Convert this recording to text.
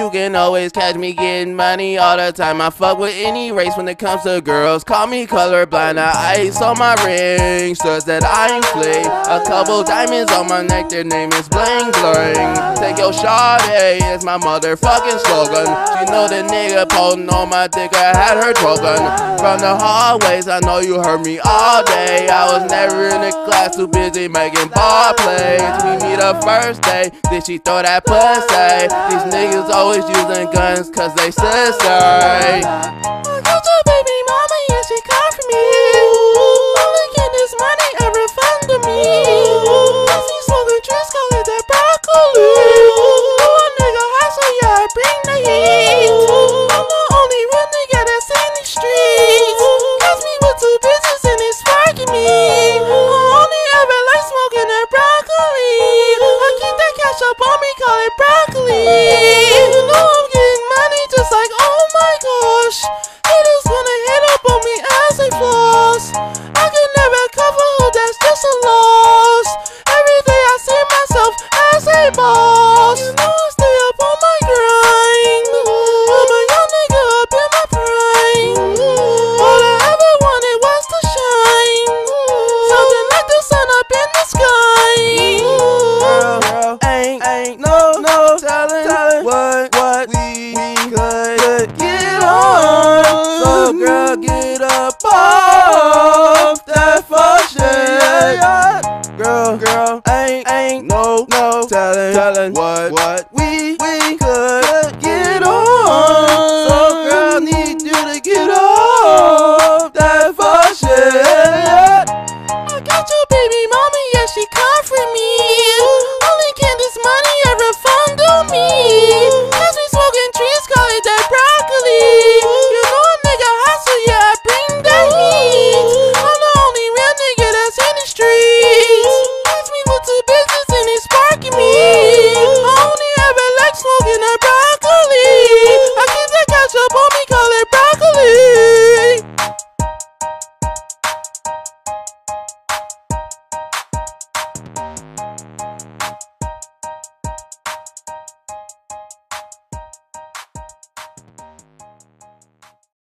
You can always catch me getting money all the time. I fuck with any race when it comes to girls. Call me colorblind. I ice on my ring, studs that I ain't fling. A couple diamonds on my neck, their name is bling bling. Take your shawty, it's my motherfucking slogan. She know the nigga posing on my dick, I had her twerking. From the hallways, I know you heard me all day. I was never in the class, too busy making ball plays. We meet the first day, did she throw that pussy? These niggas always using guns cause they sister. I got your baby mama, yeah, she come for me. Only get this money ever fun to me. Cause we smoking trees, call it that broccoli. A nigga hustle, yeah, I bring the heat. I'm the only real nigga that's in the streets. Cause me with two bitches and it's sparking me. I only ever like smoking that broccoli. I keep that cash up on me, call it broccoli. You know I'm getting money just like, oh my gosh. Haters gonna hit up on me as they floss. I can never cover who, that's just a loss. Every day I see myself as a boss. You know I stay up on my grind. I'm a young nigga up in my prime. All I ever wanted was to shine. Something like the sun up in the sky. Girl, ain't no telling what we could get on. So girl, get up off that fuck shit. Girl, ain't no telling what we could get on. So girl, need you to get off that fuck shit. I got your baby mama, yeah, she come for me. Only can this money ever fund to me. Cause we smoking trees, call it that broccoli. You know a nigga hustle, yeah, I bring the heat. I'm the only real nigga that's in the streets. Catch me with two bitches and it's sparking me. I only ever like smoking that broccoli.